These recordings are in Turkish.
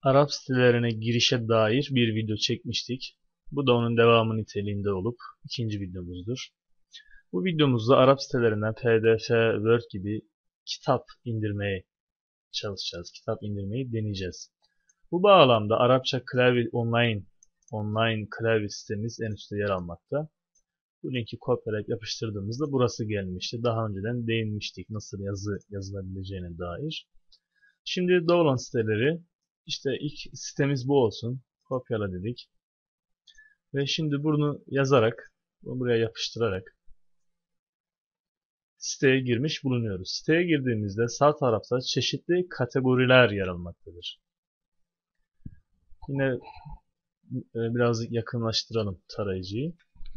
Arap sitelerine girişe dair bir video çekmiştik. Bu da onun devamı niteliğinde olup ikinci videomuzdur. Bu videomuzda Arap sitelerinden PDF, Word gibi kitap indirmeye çalışacağız. Kitap indirmeyi deneyeceğiz. Bu bağlamda Arapça klavye online klavye sitemiz en üstte yer almakta. Bu linki kopyalayıp yapıştırdığımızda burası gelmişti. Daha önceden değinmiştik nasıl yazılabileceğine dair. Şimdi download siteleri, işte ilk sitemiz bu olsun. Kopyala dedik. Ve şimdi bunu yazarak, bunu buraya yapıştırarak siteye girmiş bulunuyoruz. Siteye girdiğimizde sağ tarafta çeşitli kategoriler yer almaktadır. Yine biraz yakınlaştıralım tarayıcıyı.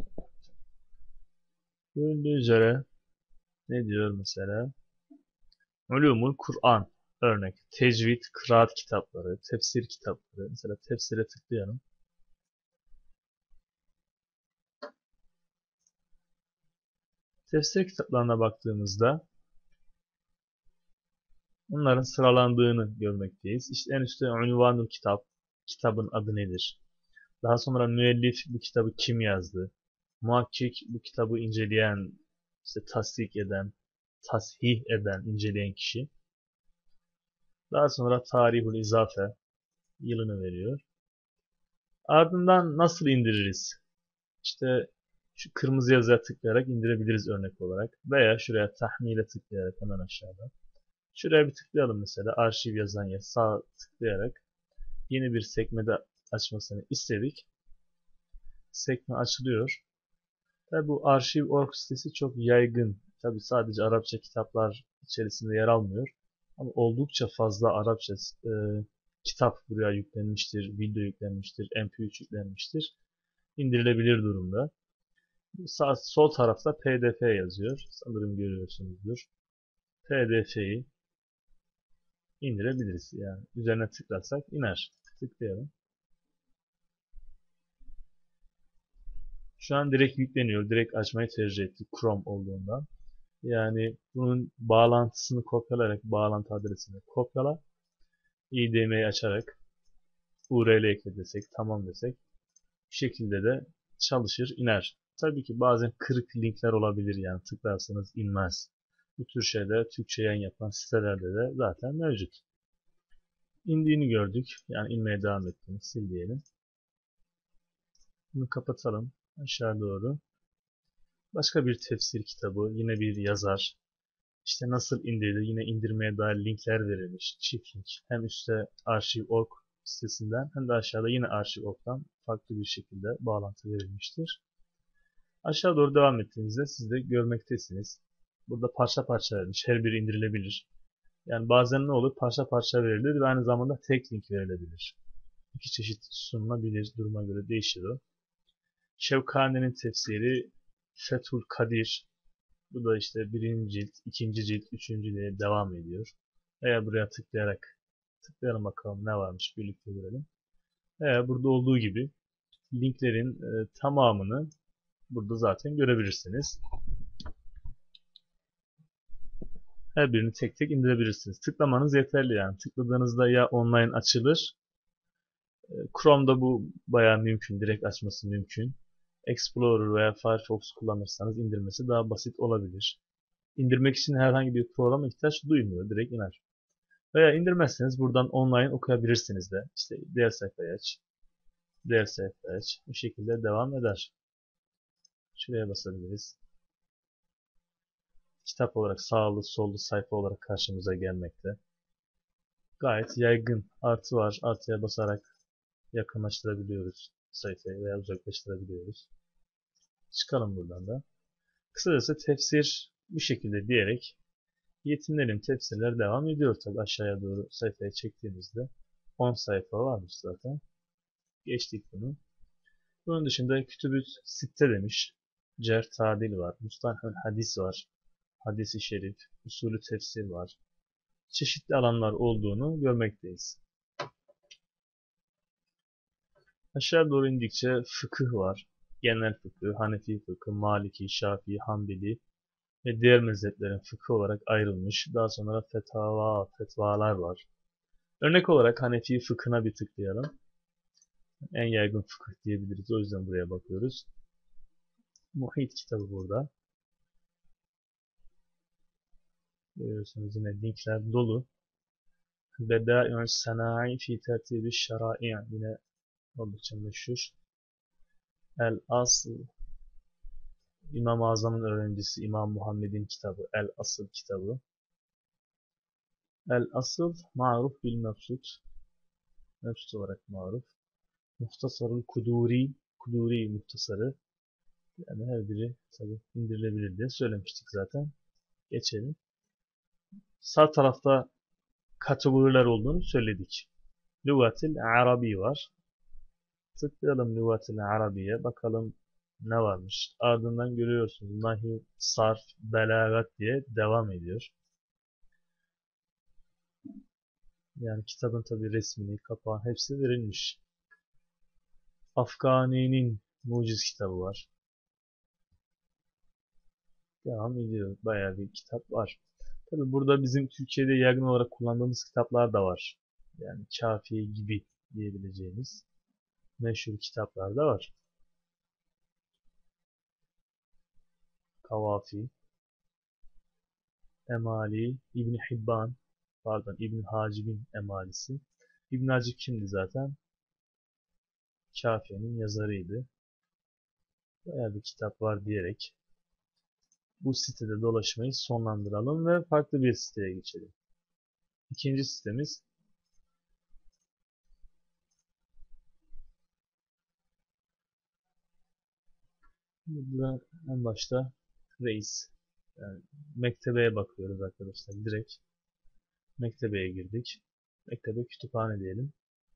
Görüldüğü üzere ne diyor mesela? Ulumul Kur'an örnek. Tecvid, kıraat kitapları, tefsir kitapları. Mesela tefsire tıklayalım. Tefsir kitaplarına baktığımızda bunların sıralandığını görmekteyiz. İşte en üstte Unvanul kitap, kitabın adı nedir? Daha sonra müellif bu kitabı kim yazdı? Muhakkik bu kitabı inceleyen, işte tasdik eden, tasih eden, inceleyen kişi. Daha sonra tarihul izafe, yılını veriyor. Ardından nasıl indiririz? İşte şu kırmızı yazıya tıklayarak indirebiliriz örnek olarak. Veya şuraya tahmile tıklayarak hemen aşağıda. Şuraya bir tıklayalım mesela. Arşiv yazan yer. Sağ tıklayarak yeni bir sekmede açmasını istedik. Sekme açılıyor. Tabi bu arşiv.org sitesi çok yaygın. Tabi sadece Arapça kitaplar içerisinde yer almıyor. Ama oldukça fazla Arapça kitap buraya yüklenmiştir, video yüklenmiştir, MP3 yüklenmiştir. İndirilebilir durumda. Sol tarafta PDF yazıyor. Sanırım görüyorsunuzdur. PDF'yi indirebiliriz. Yani üzerine tıklarsak iner. Tıklayalım. Şu an direkt yükleniyor. Direkt açmayı tercih ettik Chrome olduğundan. Yani bunun bağlantısını kopyalayarak bağlantı adresini kopyala. IDM'yi açarak URL ekle desek, tamam desek bu şekilde de çalışır, iner. Tabii ki bazen kırık linkler olabilir, yani tıklarsanız inmez. Bu tür şeyler Türkçe yayın yapan sitelerde de zaten mevcut. İndiğini gördük. Yani inmeye devam ettiğini sil diyelim. Bunu kapatalım. Aşağı doğru. Başka bir tefsir kitabı. Yine bir yazar. İşte nasıl indirilir? Yine indirmeye dair linkler verilmiş. Çift link. Hem üstte arşiv.org sitesinden hem de aşağıda yine arşiv.org'dan farklı bir şekilde bağlantı verilmiştir. Aşağı doğru devam ettiğinizde siz de görmektesiniz. Burada parça parça verilmiş. Her biri indirilebilir. Yani bazen ne olur? Parça parça verilir ve aynı zamanda tek link verilebilir. İki çeşit sunulabilir. Duruma göre değişir o. Şevkani'nin tefsiri Fethul Kadir. Bu da işte birinci cilt, ikinci cilt, üçüncü diye devam ediyor. Veya buraya tıklayalım bakalım ne varmış, birlikte görelim. Veya burada olduğu gibi linklerin tamamını burada zaten görebilirsiniz. Her birini tek tek indirebilirsiniz. Tıklamanız yeterli yani. Tıkladığınızda ya online açılır. Chrome'da bu bayağı mümkün. Direkt açması mümkün. Explorer veya Firefox kullanırsanız indirmesi daha basit olabilir. İndirmek için herhangi bir programa ihtiyaç duymuyor. Direkt iner. Veya indirmezseniz buradan online okuyabilirsiniz de. İşte diğer sayfayı aç. Diğer sayfayı aç. Bu şekilde devam eder. Şuraya basabiliriz. Kitap olarak sağlı sollu sayfa olarak karşımıza gelmekte. Gayet yaygın. Artı var. Artıya basarak yakınlaştırabiliyoruz sayfayı veya uzaklaştırabiliyoruz. Çıkalım buradan da. Kısacası tefsir bu şekilde diyerek yetimlerin tefsirler devam ediyor tabi aşağıya doğru sayfaya çektiğimizde 10 sayfa varmış zaten. Geçtik bunu. Bunun dışında Kütüb-ü Sitte demiş. Cerh Tadil var. Mustalahül Hadis var. Hadis-i Şerif, usulü tefsir var. Çeşitli alanlar olduğunu görmekteyiz. Aşağı doğru indikçe fıkıh var. Genel fıkıh, Hanefi fıkıh, Maliki, Şafii, Hanbeli ve diğer mezheplerin fıkıh olarak ayrılmış. Daha sonra fetvalar var. Örnek olarak Hanefi fıkhına bir tıklayalım. En yaygın fıkıh diyebiliriz. O yüzden buraya bakıyoruz. Muhit kitabı burada. Görüyorsunuz yine linkler dolu. Bedâ'i'us Sanâ'i fî tertîbi şerâ'i' yine oldukça meşhur. El Asl, İmam-ı Azam'ın öğrencisi İmam Muhammed'in kitabı. El Asl kitabı. El Asl ma'ruf bil mebsut. Mebsut olarak maruf. Muhtasarul Kuduri. Kuduri muhtasarı. Yani her biri tabi indirilebilir diye söylemiştik zaten. Geçelim. Sağ tarafta kategoriler olduğunu söyledik. Lügatil Arabi var. Tıklayalım Lügatil Arabi'ye. Bakalım ne varmış. Ardından görüyorsunuz. Nahiv, sarf, belagat diye devam ediyor. Yani kitabın tabi resmini, kapağı hepsi verilmiş. Afgani'nin muciz kitabı var. Devam ediyor. Bayağı bir kitap var. Tabi burada bizim Türkiye'de yaygın olarak kullandığımız kitaplar da var. Yani Kafiye gibi diyebileceğimiz meşhur kitaplar da var. Kavafi, Emali, İbn Hibban, pardon İbn Hacib'in emalisi. İbn Hacib kimdi zaten? Kafiye'nin yazarıydı. Bayağı bir kitap var diyerek bu sitede dolaşmayı sonlandıralım ve farklı bir siteye geçelim. İkinci sitemiz burada en başta reis. Yani mektebeye bakıyoruz arkadaşlar. Direkt mektebeye girdik. Mektebe kütüphane diyelim.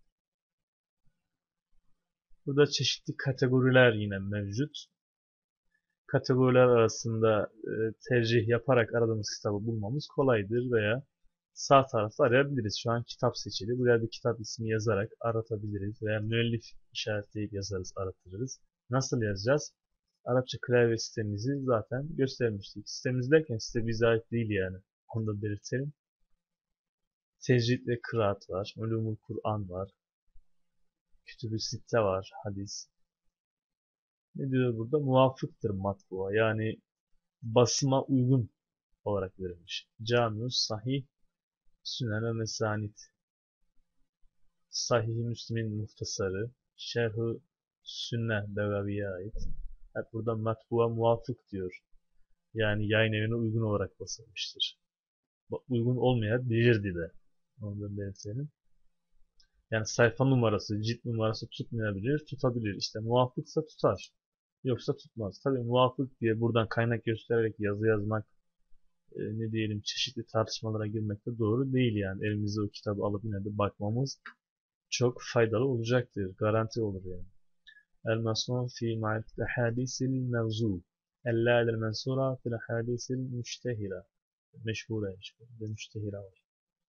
Burada çeşitli kategoriler yine mevcut. Kategoriler arasında tercih yaparak aradığımız kitabı bulmamız kolaydır veya sağ tarafta arayabiliriz. Şu an kitap seçili. Buraya bir kitap ismi yazarak aratabiliriz veya müellif işaretleyip yazarız, aratırız. Nasıl yazacağız? Arapça klavye sitemizi zaten göstermiştik. Sitemiz derken site bize ait değil yani. Onu da belirtelim. Tecvid ve kıraat var. Ulumul Kur'an var. Kütüb-ü Sitte var. Hadis. Ne diyor burada? Muvafıktır matbua. Yani basıma uygun olarak verilmiş. Camius Sahih Sünen ve Mesanid. Sahih-i Müslim'in muhtasarı. Şerh-ü Sünne Begavi'ye ait. Hep burada matbua muvafık diyor. Yani yayın evine uygun olarak basılmıştır. Uygun olmayabilirdi de. Onu da belirtelim. Yani sayfa numarası, cilt numarası tutmayabilir, tutabilir. İşte muvafıksa tutar. Yoksa tutmaz. Tabii muvafık diye buradan kaynak göstererek yazı yazmak, ne diyelim çeşitli tartışmalara girmek de doğru değil yani. Elimizde o kitabı alıp yine de bakmamız çok faydalı olacaktır. Garanti olur yani. El-Masnun fi ma'rifet hadisil mevzu. El-lâ'l mensura fil hadisil müştehira. Meşhuraymış. Ve müştehira var.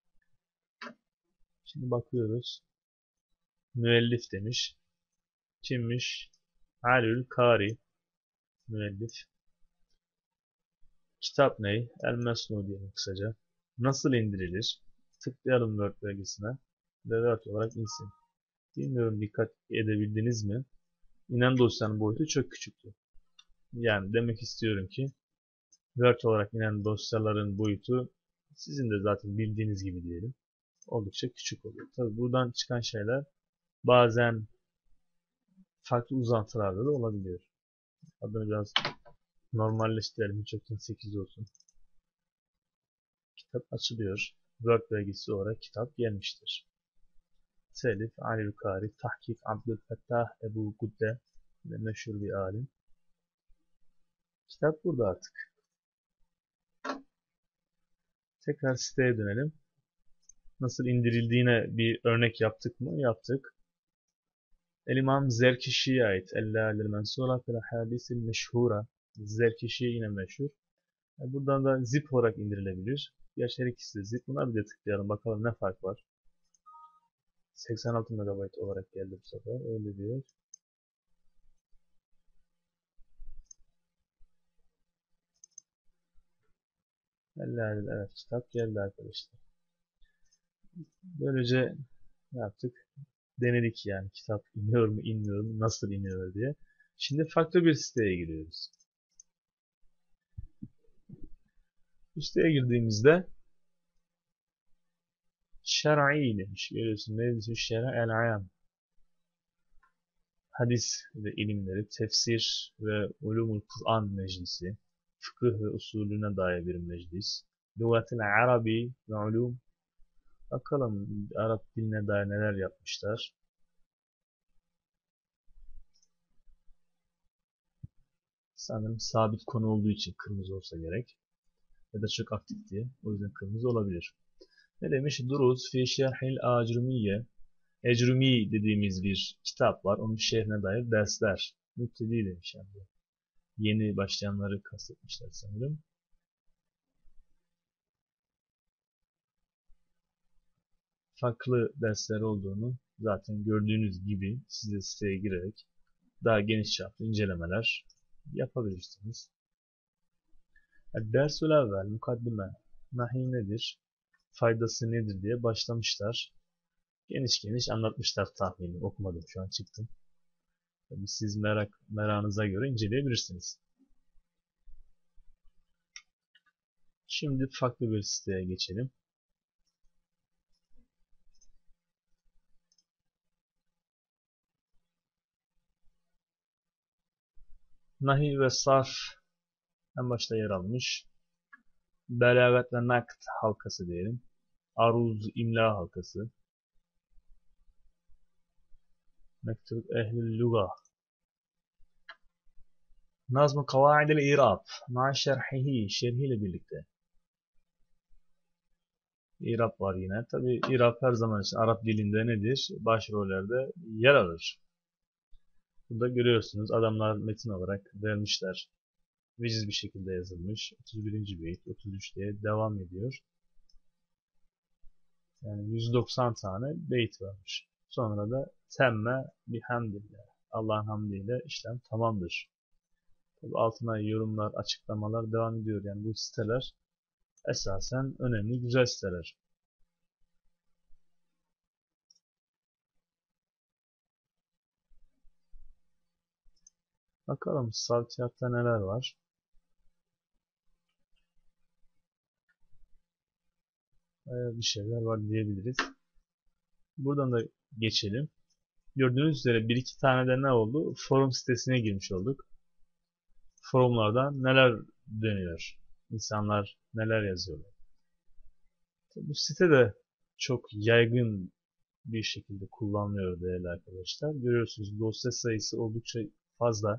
Şimdi bakıyoruz. Müellif demiş. Kimmiş? Alül Kari. Müellif. Kitap ne? El-Mesnu diyelim kısaca. Nasıl indirilir? Tıklayalım Word belgesine. Ve Word olarak insin. Bilmiyorum dikkat edebildiniz mi? İnen dosyanın boyutu çok küçüktü. Yani demek istiyorum ki Word olarak inen dosyaların boyutu sizin de zaten bildiğiniz gibi diyelim. Oldukça küçük oluyor. Tabi buradan çıkan şeyler bazen farklı uzantılarda da olabiliyor. Adını biraz normalleştirelim. Hiç yoktan 8 olsun. Kitap açılıyor. Word belgesi olarak kitap gelmiştir. Telif Ali Kari, Tahkik Abdülfettah Ebu Gudde, meşhur bir alim. Kitap burada artık. Tekrar siteye dönelim. Nasıl indirildiğine bir örnek yaptık mı? Yaptık. El-İmam Zerkişi'ye ait El-Lâ'l Mensûra fil Hâdisil Meşhûra. Zerkişi yine meşhur. Buradan da zip olarak indirilebilir. Gerçi her ikisi de zip. Buna bir de tıklayalım. Bakalım ne fark var. 86 MB olarak geldi bu sefer. Öyle diyor. Evet kitap geldi arkadaşlar. Böylece ne yaptık? Denedik yani kitap iniyor mu inmiyor mu nasıl iniyor diye. Şimdi farklı bir siteye giriyoruz. Bu siteye girdiğimizde şer'i demiş. Görüyorsun mevzu şer'el ayam. Hadis ve ilimleri, tefsir ve ulumul Kur'an meclisi, fıkıh ve usulüne dair bir meclis. Lügatil Arabi ve ulum. Bakalım Arap diline dair neler yapmışlar. Sanırım sabit konu olduğu için kırmızı olsa gerek. Ya da çok aktif diye. O yüzden kırmızı olabilir. Ne demiş? Duruz fi şerhil acrumiye. Ecrumi dediğimiz bir kitap var. Onun şehrine dair dersler. Müptedi demiş yani. Yeni başlayanları kastetmişler sanırım. Farklı dersler olduğunu zaten gördüğünüz gibi siz de siteye girerek daha geniş çaplı incelemeler yapabilirsiniz. Dersül evvel, mukaddime, nahi nedir, faydası nedir diye başlamışlar. Geniş geniş anlatmışlar tahmini. Okumadım şu an çıktım. Tabii siz merakınıza göre inceleyebilirsiniz. Şimdi farklı bir siteye geçelim. Nahi ve sarf en başta yer almış. Belagat ve nakt halkası diyelim. Aruz imla halkası. Mektub ehl-i luga. Nazm-ı kavaidil irab. Ma şerhihi. Şerhiyle birlikte. İrab var yine. Tabi İrab her zaman için Arap dilinde nedir? Başrollerde yer alır. Burada görüyorsunuz adamlar metin olarak vermişler. Veciz bir şekilde yazılmış. 31. beyit, 33 diye devam ediyor. Yani 190 tane beyit varmış. Sonra da temme bihamdillah. Allah'ın hamdiyle işlem tamamdır. Tabi altına yorumlar, açıklamalar devam ediyor. Yani bu siteler esasen önemli, güzel siteler. Bakalım savciyatta neler var. Bayağı bir şeyler var diyebiliriz. Buradan da geçelim. Gördüğünüz üzere bir iki tane de ne oldu? Forum sitesine girmiş olduk. Forumlarda neler dönüyor? İnsanlar neler yazıyorlar? Bu site de çok yaygın bir şekilde kullanılıyor değerli arkadaşlar. Görüyorsunuz dosya sayısı oldukça fazla.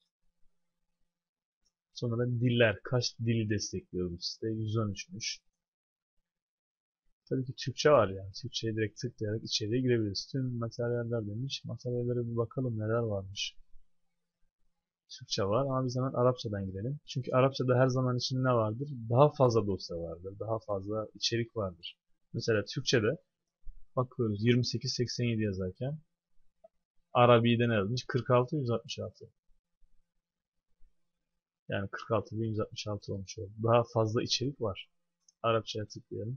Sonra diller, kaç dili destekliyor bu site? 113'müş. Tabii ki Türkçe var yani. Türkçe'ye direkt tıklayarak içeriye girebiliriz. Tüm materyaller demiş. Materyallere bir bakalım neler varmış. Türkçe var ama biz hemen Arapçadan girelim. Çünkü Arapçada her zaman için ne vardır? Daha fazla dosya vardır. Daha fazla içerik vardır. Mesela Türkçe'de bakıyoruz 2887 yazarken Arabi'de ne yazmış? 46166. Yani 46166 olmuş oldu. Daha fazla içerik var. Arapçaya tıklayalım.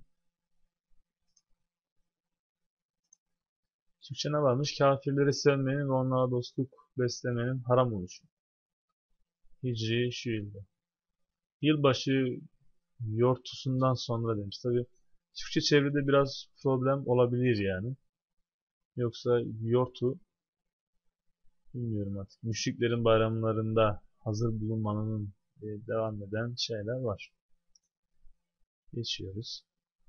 Türkçe ne varmış? Kafirleri sevmenin ve onlara dostluk beslemenin haram oluşu. Hicri şu yılda. Yılbaşı yortusundan sonra demiş. Tabi Türkçe çevrede biraz problem olabilir yani. Yoksa yortu bilmiyorum artık. Müşriklerin bayramlarında hazır bulunmanın devam eden şeyler var. Geçiyoruz.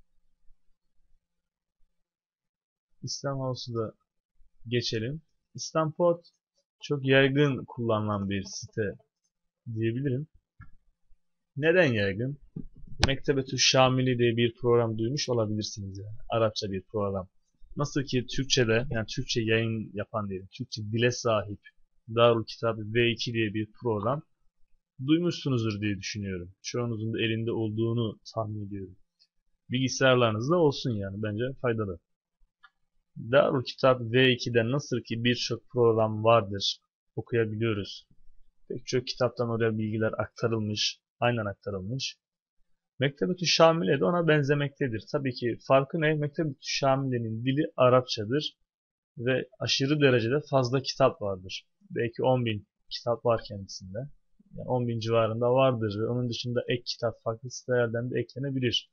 İslam House'u da geçelim. İslamport çok yaygın kullanılan bir site diyebilirim. Neden yaygın? Mektebetü Şamili diye bir program duymuş olabilirsiniz yani. Arapça bir program. Nasıl ki Türkçe'de yani Türkçe yayın yapan diyelim. Türkçe dile sahip Darül Kitab V2 diye bir program duymuşsunuzdur diye düşünüyorum. Çoğunuzun da elinde olduğunu tahmin ediyorum. Bilgisayarlarınızda olsun yani bence faydalı. Darül Kitap V2'de nasıl ki birçok program vardır, okuyabiliyoruz. Pek çok kitaptan oraya bilgiler aktarılmış, aynen aktarılmış. Mektebetü Şamile de ona benzemektedir. Tabii ki farkı ne? Mektebetü Şamile'nin dili Arapçadır ve aşırı derecede fazla kitap vardır. Belki 10.000 kitap var kendisinde. Yani 10.000 civarında vardır ve onun dışında ek kitap farklı sitelerden de eklenebilir.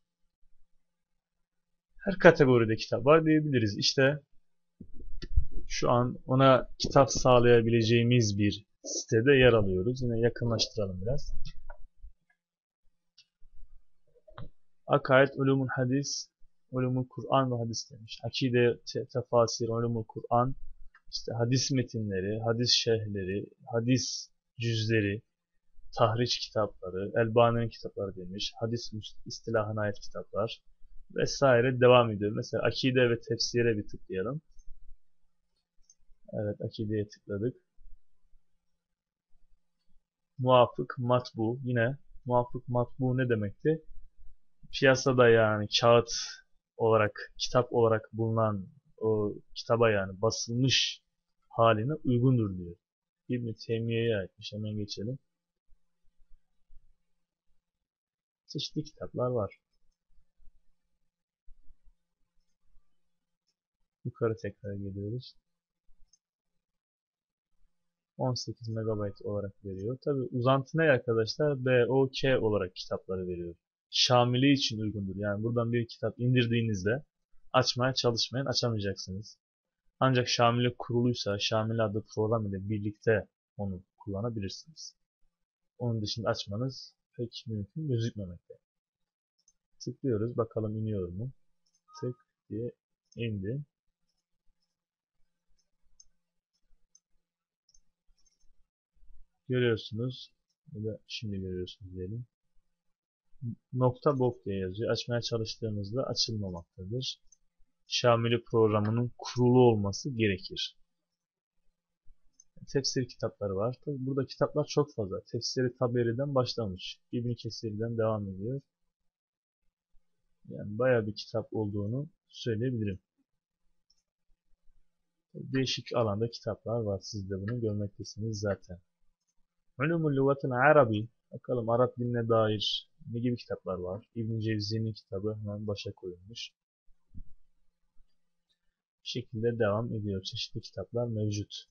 Her kategoride kitap var diyebiliriz. İşte şu an ona kitap sağlayabileceğimiz bir sitede yer alıyoruz. Yine yakınlaştıralım biraz. Akaid, Ulumul Hadis, Ulumul Kur'an ve Hadis demiş. Akide, Tefasir, Ulumul Kur'an, işte hadis metinleri, hadis şerhleri, hadis cüzleri, tahriç kitapları, Elbani'nin kitapları demiş. Hadis istilahına ait kitaplar vesaire devam ediyor. Mesela akide ve tefsire bir tıklayalım. Evet, akideye tıkladık. Muvafık matbu. Yine muvafık matbu ne demekti? Piyasada yani kağıt olarak, kitap olarak bulunan o kitaba yani basılmış haline uygundur diyor. İbn-i Teymiye'ye aitmiş. Hemen geçelim. Çeşitli kitaplar var. Yukarı tekrar geliyoruz. 18 MB olarak veriyor. Tabi uzantı ne arkadaşlar? BOK olarak kitapları veriyor. Şamili için uygundur. Yani buradan bir kitap indirdiğinizde açmaya çalışmayın, açamayacaksınız. Ancak Şamil'e kuruluysa, Şamil adlı program ile birlikte onu kullanabilirsiniz. Onun dışında açmanız pek mümkün gözükmemekte. Tıklıyoruz, bakalım iniyor mu? Tık diye indi. Görüyorsunuz, ya da şimdi görüyorsunuz diyelim. Nokta bok diye yazıyor. Açmaya çalıştığımızda açılmamaktadır. Şamili programının kurulu olması gerekir. Tefsir kitapları var. Tabi burada kitaplar çok fazla. Tefsiri Taberi'den başlamış. İbn Kesir'den devam ediyor. Yani bayağı bir kitap olduğunu söyleyebilirim. Değişik alanda kitaplar var. Siz de bunu görmektesiniz zaten. Ulumul Lugatil Arabi. Bakalım Arap diline dair ne gibi kitaplar var? İbn Cevzi'nin kitabı hemen başa koyulmuş. Bu şekilde devam ediyor. Çeşitli kitaplar mevcut.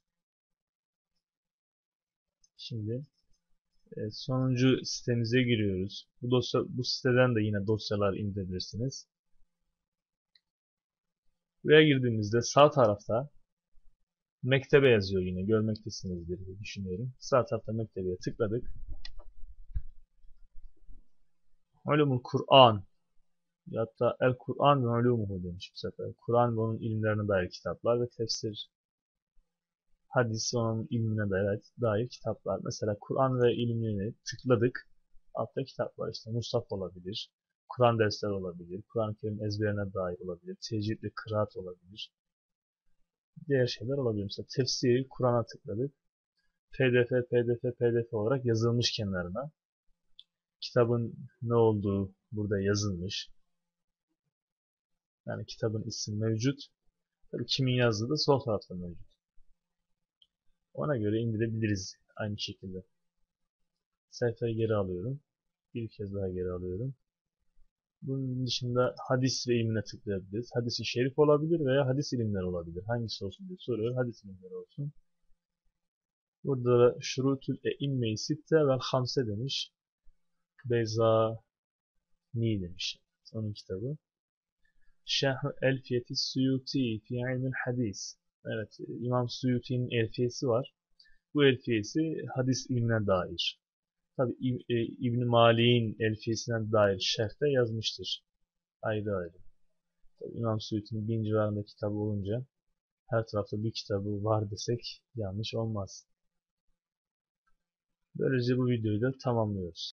Şimdi sonuncu sitemize giriyoruz. Bu siteden de yine dosyalar indirebilirsiniz. Buraya girdiğimizde sağ tarafta mektebe yazıyor, yine görmektesinizdir diye düşünüyorum. Sağ tarafta mektebeye tıkladık. Ulumul Kur'an, hatta El Kur'an ve Ulumuhu demiş bu sefer. Kur'an ve onun ilimlerine dair kitaplar ve tefsir, hadis ve onun ilmine dair kitaplar. Mesela Kur'an ve ilmini tıkladık. Altta kitaplar işte Mushaf olabilir, Kur'an dersleri olabilir, Kur'an-ı Kerim ezberine dair olabilir, tecvid ve kıraat olabilir. Diğer şeyler olabilir. Mesela tefsiri Kur'an'a tıkladık. PDF olarak yazılmış kenarına. Kitabın ne olduğu burada yazılmış. Yani kitabın ismi mevcut. Tabii kimin yazdığı da sol tarafta mevcut. Ona göre indirebiliriz aynı şekilde. Sayfayı geri alıyorum. Bir kez daha geri alıyorum. Bunun dışında hadis ve ilmine tıklayabiliriz. Hadis-i şerif olabilir veya hadis ilimleri olabilir. Hangisi olsun diye soruyor. Hadis ilimleri olsun. Burada da şurutül imme-i sitte vel hamse demiş. Beyzani demiş. Onun kitabı. Şerh Elfiyeti Suyuti fi ilmil hadis. Evet, İmam Suyuti'nin elfiyesi var. Bu elfiyesi hadis ilmine dair. Tabi İbn Malik'in elfiyesine dair şerhte yazmıştır. Ayrı ayrı. Tabii İmam Suyuti'nin 1000 civarında kitabı olunca her tarafta bir kitabı var desek yanlış olmaz. Böylece bu videoyu da tamamlıyoruz.